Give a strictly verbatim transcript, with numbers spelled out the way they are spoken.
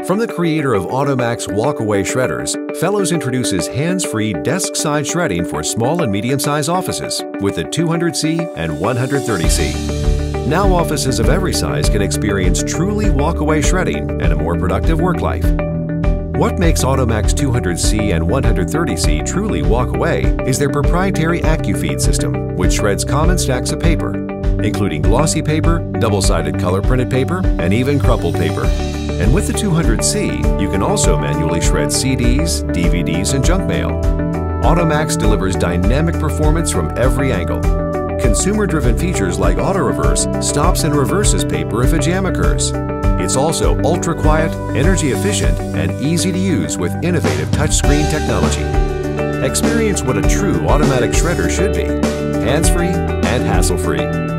From the creator of Automax walk-away shredders, Fellows introduces hands-free desk-side shredding for small and medium-sized offices with the two hundred C and one hundred thirty C. Now offices of every size can experience truly walk-away shredding and a more productive work life. What makes Automax two hundred C and one hundred thirty C truly walk away is their proprietary AccuFeed system, which shreds common stacks of paper, including glossy paper, double-sided color printed paper, and even crumpled paper. And with the two hundred C, you can also manually shred C Ds, D V Ds, and junk mail. Automax delivers dynamic performance from every angle. Consumer-driven features like auto reverse stops and reverses paper if a jam occurs. It's also ultra-quiet, energy-efficient, and easy to use with innovative touchscreen technology. Experience what a true automatic shredder should be: hands-free and hassle-free.